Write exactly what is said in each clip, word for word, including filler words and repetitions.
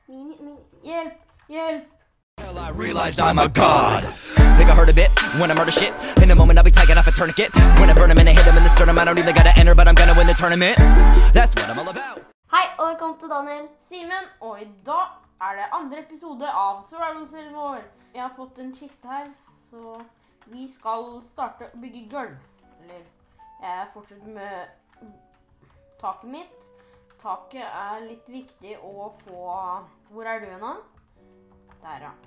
Mini, mini. Hjelp! Hjelp! Well, I realized I'm a god. Think I heard a bit when I murder shit. In a moment I'll be taking off a tourniquet. When I burn him and I hit him in the sternum, I don't even gotta enter, but I'm gonna win the tournament. That's what I'm all about. Hei, og velkommen til Daniel. Simen, og i dag er det andre episode av Survival-serien. Jeg har fått en kiste her, så vi skal starte å bygge gulv. Eller, jeg fortsetter med taket mitt. Taket er litt viktig å få... Hvor er du nå? Der, ja.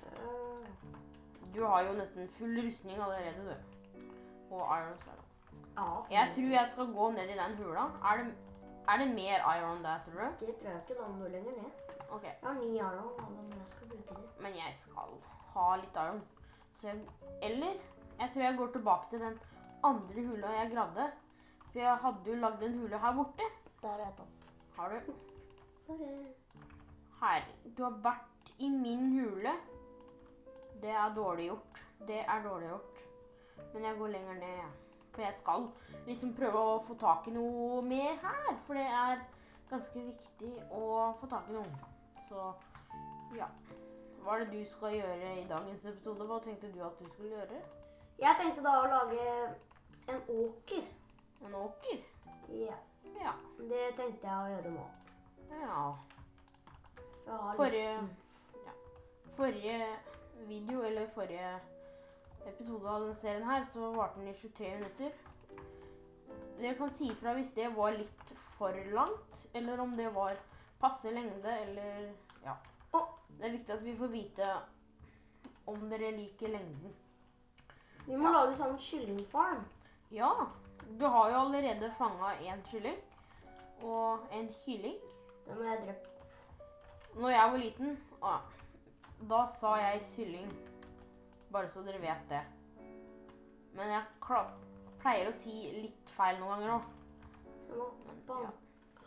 Du har jo nesten full rustning allerede, du. Og iron sword. Ja. Jeg tror jeg skal gå ned i den hula. Er det, er det mer iron der, tror du? Det tror jeg ikke, da må du lenger ned. Ok. Jeg har ni iron, men jeg skal bruke det. Men jeg skal ha litt iron. Så jeg, eller, jeg tror jeg går tilbake til den andre hula jeg gravde. For jeg hadde jo lagd en hule her borte. Der har jeg tatt. Har du? Sorry. Her. Du har vært i min hule. Det er dårlig gjort. Det er dårlig gjort. Men jeg går lenger ned, ja. For jeg skal liksom prøve å få tak i noe mer her. For det er ganske viktig å få tak i noe. Så, ja. Hva er det du skal gjøre i dagens episode? Hva tenkte du at du skulle gjøre? Jeg tenkte da å lage en åker. En åker? Ja. Ja. Det tenkte jeg å gjøre nå. Ja. Jeg har Forrige, litt sinns. ja. Forrige video, eller forrige episode av denne serien her, så varte den i tjuetre minutter. Dere kan si ifra hvis det var litt for langt, eller om det var passe lengde, eller ja. Og det er viktig at vi får vite om dere liker lengden. Vi må lage sånn kyllingfarm. Ja, du har jo allerede fanget en kylling, og en kylling. Den har jeg drept. Når jeg var liten, ah, da sa jeg kylling, bare så dere vet det. Men jeg klar, pleier å si litt feil noen ganger også. Så nå, bam. Ja.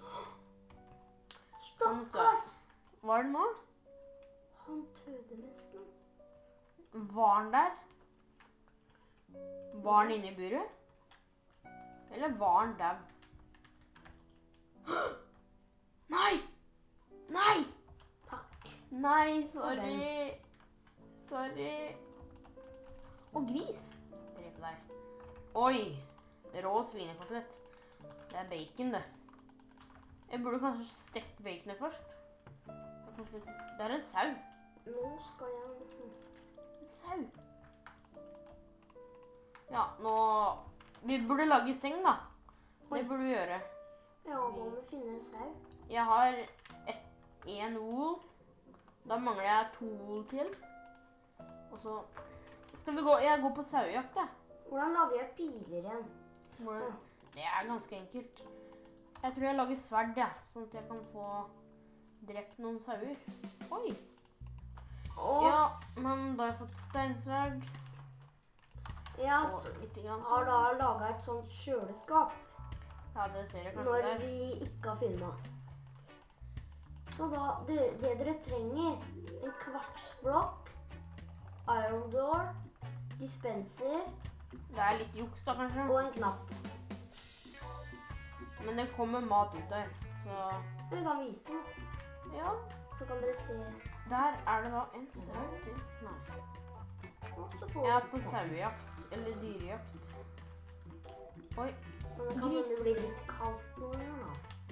Stakkars! Hva er det nå? Han tøde nesten. Var han der? Var han inne i buret? Eller var han der? Nei! Nei! Takk. Nei, sorry. Sorry. Og gris. Drepe deg. Oi, rå svinekotelett. Det er bacon, det. Jeg burde kanskje stekt baconet først. Det er en sau. Nå skal jeg... En sau. Ja, nå... Vi burde lage seng, da. Det burde vi gjøre. Ja, hva må vi finne en sau? Jeg har et, en wool. Da mangler jeg to wool til. Og så skal vi gå... Jeg går på sauejakt, da. Hvordan lager jeg piler igjen? Hvordan? Det er ganske enkelt. Jeg tror jeg lager sverd, ja. Sånn at jeg kan få drept noen sauer. Oi! Åh. Ja, men da har jeg fått steinsverd. Jeg Og litt grann har sånn. da laget et sånt kjøleskap Ja, det ser jeg kanskje når der. vi ikke har filmet. Så da, det, det dere trenger, en kvartsblokk, iron door, dispenser Det er litt juks da, kanskje. og en knapp. Men det kommer mat ut der. Så, Vi kan vise den, ja. så kan dere se. Der er det da en sau til. Nei. Og så får Jeg er vi på knapp. sauejakt, eller dyrejakt. Oi, Men det kan gris. hende bli litt kaldt nå, da.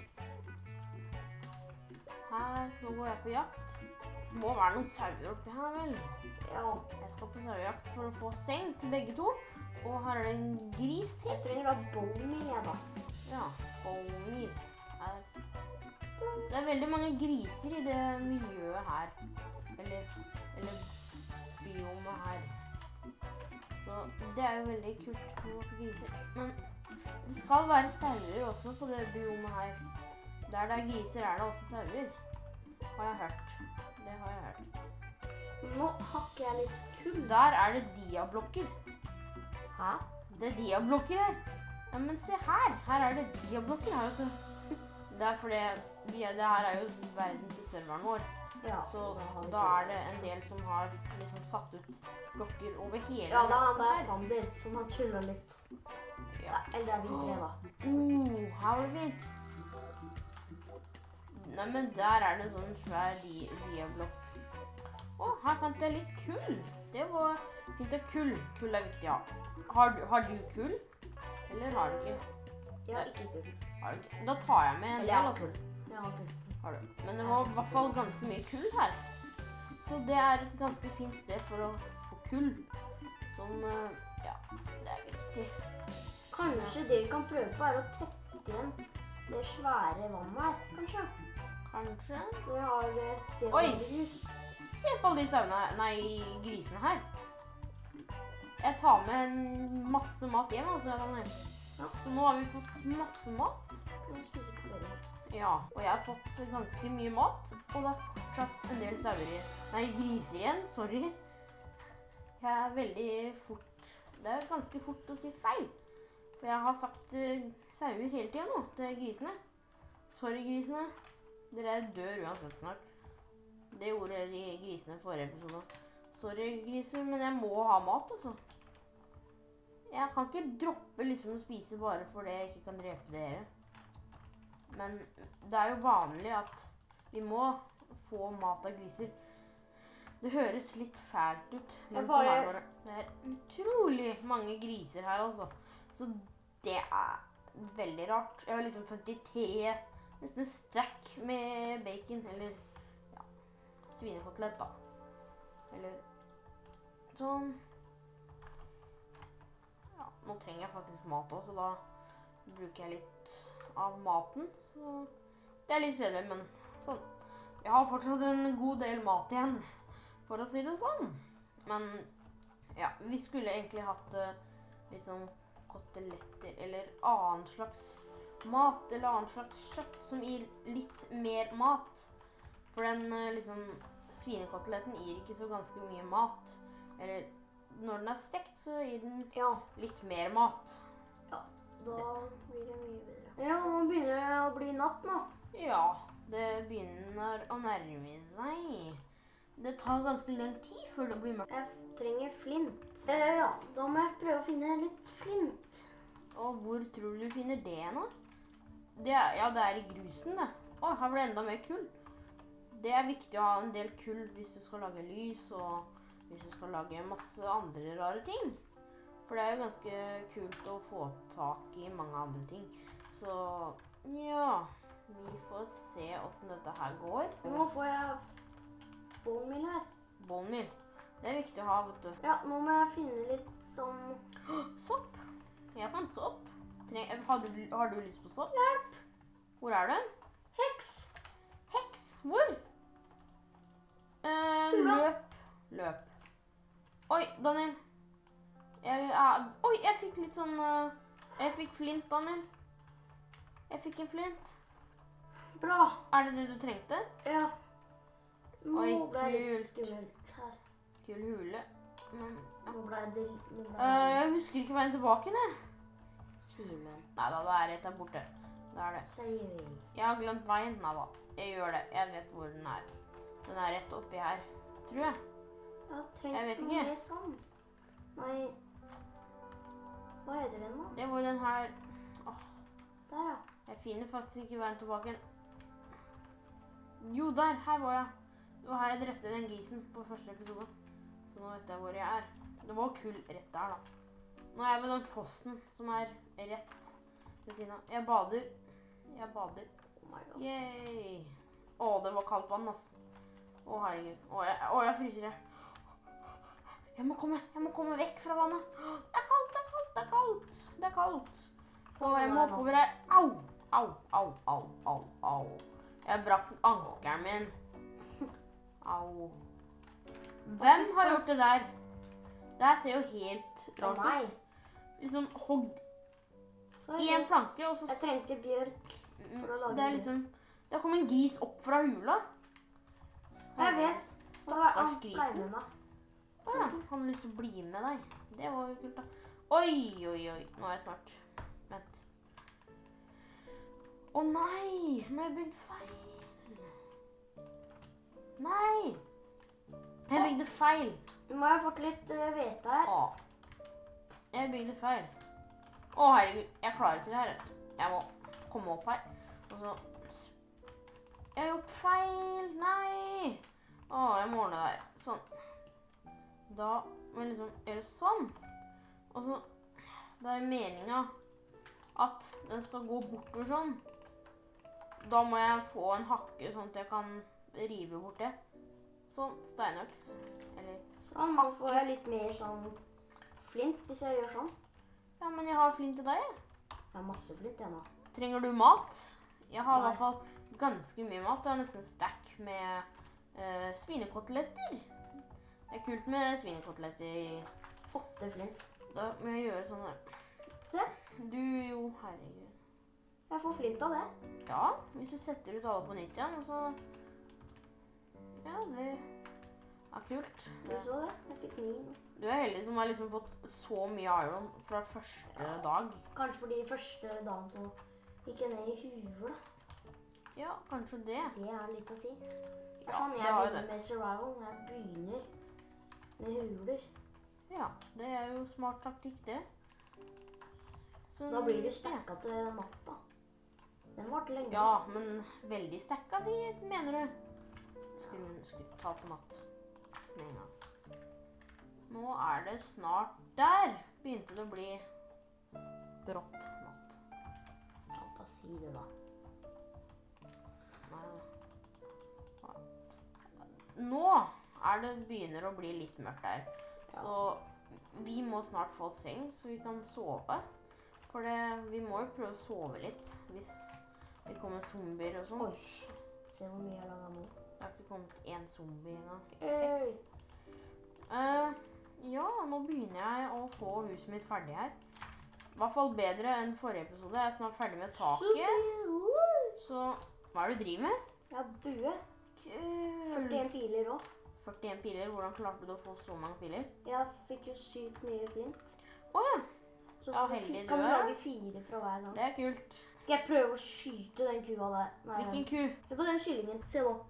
her, nå går jeg på jakt. Det må være noen sauer oppi her, vel? Ja, Jeg skal på sauejakt for å få seng til begge to. Og her er det en gris til. jeg trenger da bone, jeg da. Ja, bonemeal. Her. Det er veldig mange griser i det miljøet her. Eller, eller biomet her. Så det er jo veldig kult med masse griser. Men det skal være sauer også på det biomet her. Der det er griser er det også sauer. Har jeg hørt. Det har jeg hørt. Nå hakker jeg litt kull. Der er det diablokker. Hæ? Det er diablokker her. Ja, men se her. Her er det diablokker her, altså. Det er fordi vi er, det her er jo verden til serveren vår. Ja, Så har vi da to. er det en del som har liksom satt ut blokker over hele Ja, det er han nettet der her. Sander som har tullet litt. Ja. Eller det er vi tre, da. Uh, her var det fint. Nei, men der er det en sånn svær di diablokk. Å, her fant jeg litt kull. Det var fint av kull. Kull er viktig, ja. Har du, har du kull? Eller har du ikke? Jeg har ikke kull. Har du ikke? Da tar jeg med en Eller del, jeg har altså. kull. Jeg har kull. Har du. Men det var i hvert fall ganske mye kull her. Så det er et ganske fint sted for å få kull. Som, eh, ja, det er viktig. Kanskje det vi kan prøve på er å tette igjen det svære vannet her, kanskje. Kanskje. Så vi har det stedet Oi! under hus. Se på alle de sauene, nei, grisene her. Jeg tar med en masse mat hjem, altså. Daniel. Ja. Så nå har vi fått masse mat. Så vi spiser på flere mat. Ja, og jeg har fått ganske mye mat, og det er fortsatt en del sauer igjen. Nei, griser igjen, sorry. Jeg er veldig fort, det er ganske fort å si feil. For jeg har sagt uh, sauer hele tiden nå, til grisene. Sorry, grisene. Dere dør uansett snart. Det gjorde de grisene i forrige episode. Sorry, griser, men jeg må ha mat, altså. Jeg kan ikke droppe liksom å spise bare fordi jeg ikke kan drepe dere. Men det er jo vanlig at vi må få mat av griser. Det høres litt fælt ut, men bare... sånn er det bare. Det er utrolig mange griser her, altså. Så det er veldig rart. Jeg har liksom femtitre, nesten stack med bacon, eller ja, svinekotelett da. Eller sånn. Ja, nå trenger jeg faktisk mat også, så da bruker jeg litt av maten. Så det er litt kjedelig, men sånn. Jeg har fortsatt en god del mat igjen, for å si det sånn. Men ja, vi skulle egentlig hatt uh, litt sånn koteletter, eller annen slags mat, eller annen slags kjøtt som gir litt mer mat. For den uh, liksom, svinekoteletten gir ikke så ganske mye mat. Eller når den er stekt, så gir den Ja. litt mer mat. Ja, da blir det mye bedre. Ja, nå begynner det å bli natt nå. Ja, det begynner å nærme seg. Det tar ganske lang tid før det blir mørkt. Jeg trenger flint. Eh, ja, da må jeg prøve å finne litt flint. Og hvor tror du du finner det nå? Det er, ja, det er i grusen, det. Å, her ble det enda mer kull. Det er viktig å ha en del kull hvis du skal lage lys, og hvis du skal lage masse andre rare ting. For det er jo ganske kult å få tak i mange andre ting. Så, ja, vi får se hvordan dette her går. Nå får jeg bone her. Bone meal. Det er viktig å ha, vet du. Ja, nå må jeg finne litt sånn... Sopp. Jeg fant sopp. Treng, har, du, har du lyst på sopp? Hjelp! Hvor er du? Heks! Heks? Hvor? Eh, Hurra. løp. Løp. Oi, Daniel. Jeg, jeg, oi, jeg fikk litt sånn... Uh, jeg fikk flint, Daniel. Jeg fikk en flint. Bra! Er det det du trengte? Ja. Nå Oi, ble det litt kult. skummelt her. Kul hule. Men, ja. Nå ble det... Nå ble Eh, jeg husker ikke veien tilbake, ne? Simen. Neida, det er rett der borte. Det er det. Seriøst. Jeg har glemt veien. Neida, jeg gjør det. Jeg vet hvor den er. Den er rett oppi her, tror jeg. Jeg har Jeg trengt vet noe ikke. mer sand. Nei. Hva heter den da? Det var den her. Der, ja. Jeg finner faktisk ikke veien tilbake. Jo, der. Her var jeg. Det var her jeg drepte den grisen på første episode. Så nå vet jeg hvor jeg er. Det var kull rett der, da. Nå er jeg ved den fossen som er rett ved siden av. Jeg bader. Jeg bader. Oh my god. Yay! Å, det var kaldt vann, ass. Å, herregud. Å, jeg, å, jeg fryser jeg. Jeg må komme, jeg må komme vekk fra vannet. Det er kaldt, det er kaldt, det er kaldt. Det er kaldt. Så jeg må oppover her. Au! Au, au, au, au, au. Jeg brakk ankeren min. Au. Hvem har gjort det der? Det her ser jo helt rart meg. ut. Liksom hogd Så i en planke, og så... Jeg trengte bjørk. for å lage Det er det. liksom... Det kom en gris opp fra hula. Jeg vet. Så Stakkars han grisen. pleier med meg. Åja, han har lyst til å bli med deg. Det var jo kult da. Oi, oi, oi. Nå er jeg snart. Vent. Å nei, nå har jeg bygd feil. Nei. Jeg bygde feil. Nå må jeg ha fått litt uh, hvete her. Å. Jeg bygde feil. Å herregud, jeg klarer ikke det her. Jeg må komme opp her. Og så... Jeg har gjort feil. Nei. Å, jeg må ordne det her. Sånn. Da må jeg liksom gjøre sånn. Og så, det er meningen at den skal gå bortover sånn. Da må jeg få en hakke sånn at jeg kan rive bort det. Sånn, steinøks. Eller Sånn, nå får jeg litt mer sånn flint hvis jeg gjør sånn. ja, men jeg har flint til deg. Jeg har masse flint jeg nå. Trenger du mat? Jeg har i Nei. hvert fall ganske mye mat. Jeg har nesten stack med uh, svinekoteletter. Det er kult med svinekoteletter. Åtte flint. Da må jeg gjøre sånn her. Se, Du, jo, herregud. jeg får flint av det. Ja, hvis du setter ut alle på nytt igjen, og så... Ja, det er kult. Du så det? Jeg fikk ni nå. Du er heldig som har liksom fått så mye iron fra første dag. Kanskje fordi første dagen så gikk jeg ned i huet da. Ja, kanskje det. Det er litt å si. Det er Ja, sånn det jeg har jo begynner det. med survival. Jeg begynner med huler. Ja, det er jo smart taktikk, det. Så, Da blir du stekka til natta. Den varte lenge. Ja, men veldig stekka, sier, mener du? Skru, skru, ta på natt. Med en gang. Nå er det snart der. Begynte det å bli brått natt. Jeg kan bare si det da. Nei. Ja. Nå er det begynner å bli litt mørkt der. Så vi må snart få seng, så vi kan sove. For det, vi må jo prøve å sove litt, hvis det kommer zombier og sånt. Oi, se hvor mye jeg lager nå. Det har ikke kommet en zombie engang. Øy! Uh, ja, nå begynner jeg å få huset mitt ferdig her. I hvert fall bedre enn forrige episode. Jeg er snart ferdig med taket. Så, hva er det du driver med? Jeg har bue. Kul. førtien piler også. førtien piler. Hvordan klarte du å få så mange piler? Jeg fikk jo sykt mye flint. Åja, Så Ja, får du heldig fi- du kan du er. lage fire fra hver gang. det er kult. Skal jeg prøve å skyte den kua der? Nei, Hvilken ku? Se på den kyllingen. Se nå.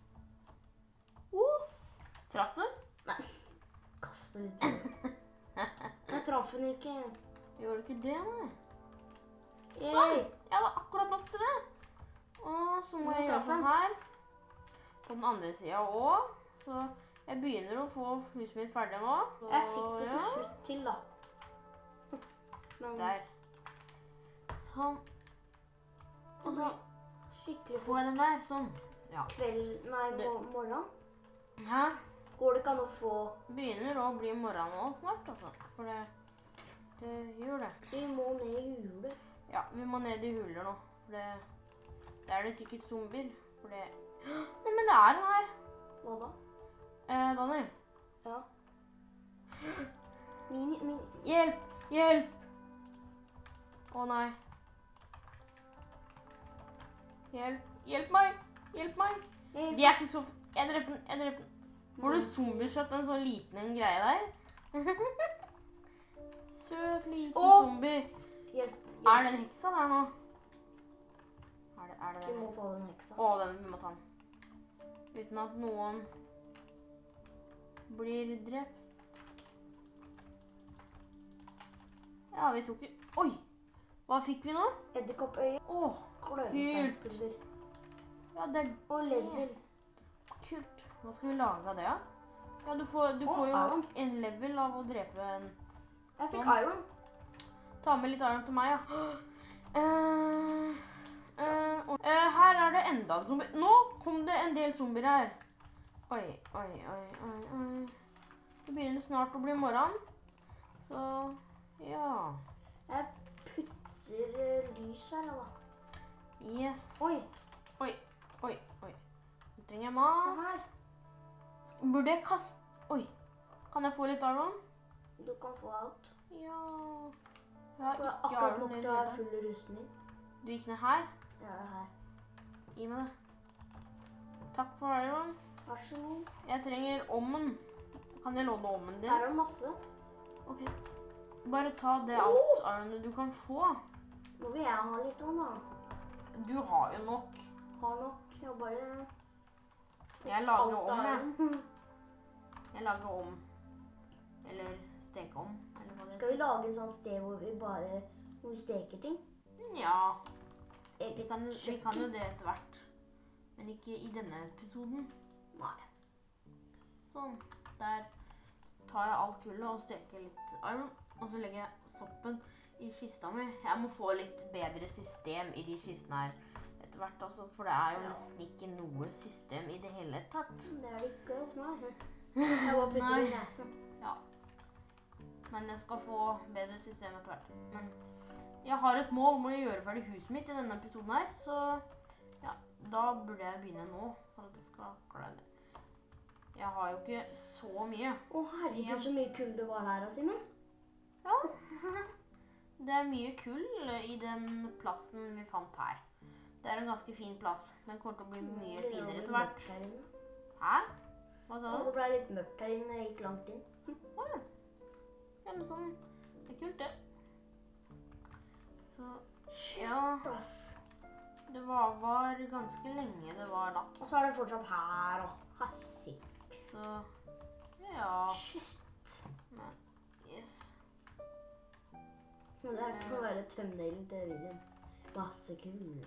Uh, traff du? Kaste litt. Jeg traff den ikke. Gjorde du ikke det, nei? Yay. Sånn! Jeg hadde akkurat nok til det. Og så må Ja, jeg jeg gjøre traff sånn den. her. På den andre siden også. Så jeg begynner å få huset mitt ferdig nå. Så, Jeg fikk det til ja. slutt til da. Men Der. Sånn. Og så skikkelig får fort jeg den der. Sånn. Ja. kveld, nei, Det- mo- morgen. Hæ? Går det ikke an å få, Begynner å bli morgen nå snart, altså. For det, det gjør det. vi må ned i huler. Ja, vi må ned i huler nå. For det, der er det sikkert zombier. For det... Nei, men det er den her. Hva da? Eh, Daniel. Ja. Min, min, Hjelp! Hjelp! Å nei. Hjelp! Hjelp meg! Hjelp meg! jeg, De er ikke så... Jeg dreper den, jeg dreper den. Får du zombieskjøtt en sånn liten en greie der? Søt liten Åh! zombie. hjelp, Er hjelp. den heksa der nå? Er det, er det Vi den? må ta den heksa. Å, den vi må ta den. Uten at noen blir drept. Ja, vi tok jo... Oi! Hva fikk vi nå? Edderkoppøye, Åh, kløvesteinspulver ja, det er og level. kult. Hva skal vi lage av det, da? Ja, du får, du Åh, får jo iron. en level av å drepe en... Jeg fikk Sånn. iron. Ta med litt iron til meg, ja. Eh, eh, og- eh, her er det enda en zombie. Nå kom det en del zombier her. Oi, oi, oi, oi, oi. Det begynner snart å bli morgen. Så, ja. Jeg putter eh, lys her, da. Yes. Oi, oi, oi. Nå trenger jeg se mat. her. Burde jeg kaste... Oi, kan jeg få litt iron? Du kan få alt. Ja. Jeg har For jeg har ikke akkurat iron nok i til å ha hele. full rustning. Du gikk ned her. Ja, det er her. Gi meg det. Takk for iron. Vær så god. Jeg trenger ommen. Kan jeg låne ommen Her din? er det masse. Ok. Bare ta det alt ironet du kan få. Nå vil jeg ha litt om, da. Du har jo nok. Har nok. Jeg har bare Jeg lager alt om, jeg. iron. Jeg lager om. Eller steke om. Eller hva det Skal vi lage en sånn sted hvor vi bare hvor vi steker ting? Ja, vi Eget kan, vi kan jo det etter hvert. Men ikke i denne episoden. Nei. Sånn. Der tar jeg alt kullet og steker litt iron, og så legger jeg soppen i kista mi. Jeg må få litt bedre system i de kistene her etter hvert, altså, for det er jo nesten ikke noe system i det hele tatt. Det er det ikke hos meg. Jeg bare putter Nei. inn her. Ja. Men jeg skal få bedre system etter hvert. Men jeg har et mål om å gjøre ferdig huset mitt i denne episoden her, så ja, da burde jeg begynne nå, for at det skal klare det. Jeg har jo ikke så mye. Å herregud, så mye kull det var her, Simon. Ja. Det er mye kull i den plassen vi fant her. Det er en ganske fin plass. Den kommer til å bli mye finere etter hvert. Hæ? Hva sa Ja, du? det ble litt mørkt her inne, jeg gikk langt inn. Åja. Ja, men sånn, det er kult det. Så, ja, Ass. det var, var ganske lenge det var natt. Og så er det fortsatt her, og herregud. Så, ja. Shit. Nei, yes. Men det her kan være thumbnailen til videoen. Masse kull.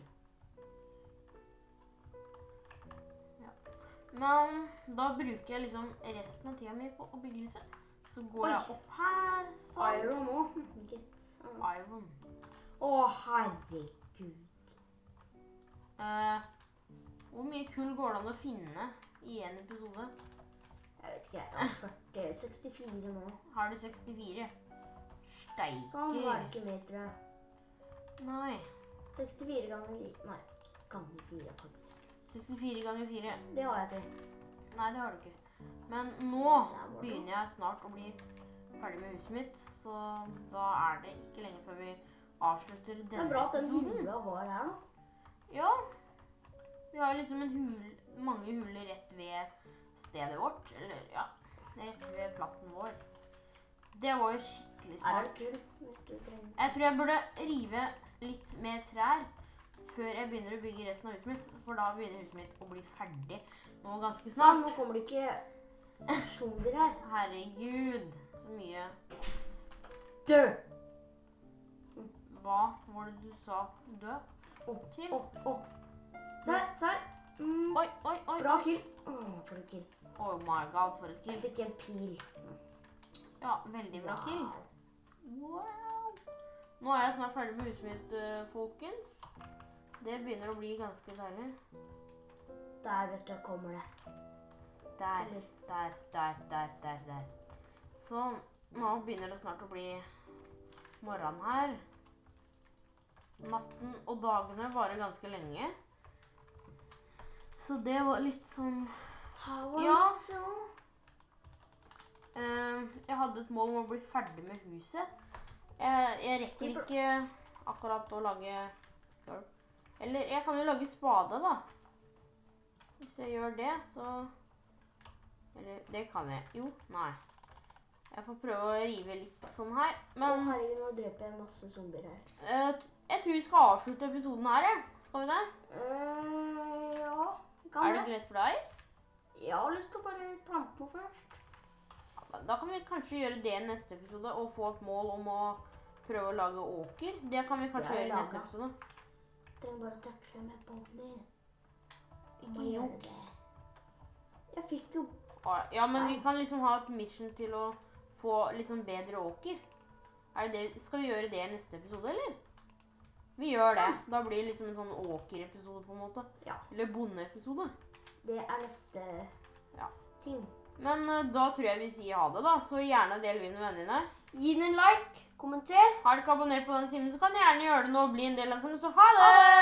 Men da bruker jeg liksom resten av tida mi på å bygge huset. Så går jeg Oi. opp her, sånn. Iron også. Get. Iron. Å, herregud. Eh, hvor mye kull går det an å finne i en episode? Jeg vet ikke, jeg har førti, sekstifire nå. Har du sekstifire? Steike. Sånn var det ikke mer, tror jeg. Nei. sekstifire ganger, nei, ganger fire faktisk. sekstifire ganger fire. Det har jeg ikke. Nei, det har du ikke. Men nå begynner jeg snart å bli ferdig med huset mitt, så da er det ikke lenge før vi avslutter Det denne er bra at den episoden. hula var her nå. Ja, vi har liksom en hul, mange huler rett ved stedet vårt, eller ja, rett ved plassen vår. Det var jo skikkelig Her er smart. det kull, hvis du trenger. Jeg tror jeg burde rive litt mer trær før jeg begynner å bygge resten av huset mitt, for da begynner huset mitt å bli ferdig nå ganske Sånn, snart. nå kommer det ikke zombier her. Herregud, så mye. Dø! Hva var det du sa? Dø? Å, Til? å, å. Ser, ser. Mm, Oi, oi, oi. bra oi. kill. Åh, for en kill. Oh my god, for et Jeg kill. fikk en pil. Ja, veldig bra kill. Wow. Nå er jeg snart ferdig med huset mitt, eh, folkens. Det begynner å bli ganske deilig. Der, vet du, kommer det. Der, der, der, der, der, der. Sånn, nå begynner det snart å bli morgen her. Natten og dagene varer ganske lenge. Så det var litt sånn... How was Ja. so? Eh, jeg hadde et mål om å bli ferdig med huset. Jeg, jeg rekker ikke akkurat å lage... Eller jeg kan jo lage spade da. Hvis jeg gjør det, så... Eller det kan jeg. Jo, nei. Jeg får prøve å rive litt sånn her. Å, Men herregud, nå dreper jeg masse zombier her. eh, t- jeg tror vi skal avslutte episoden her, ja. Skal vi det? Eh, ja, kan Er det det? greit for deg? Jeg har lyst til å bare plante noe først. Da kan vi kanskje gjøre det i neste episode, og få et mål om å prøve å lage åker. Det kan vi kanskje Det er gjøre i neste laget. episode. Jeg trenger bare å tøfle med båten din. Ikke juks. Jeg fikk jo... Ah, Ja, men vi kan liksom ha et mission til å få liksom bedre åker. Er det det? Skal vi gjøre det i neste episode, eller? Vi gjør det. Da blir det liksom en sånn åkerepisode på en måte. Ja. Eller bondeepisode. Det er neste Ja. ting. Men eh, da tror jeg vi sier ha det da. Så gjerne del vi med vennene dine. Gi den en like, kommenter. Har du ikke abonnert på den simen, så kan du gjerne gjøre det nå og bli en del av den. Så ha det!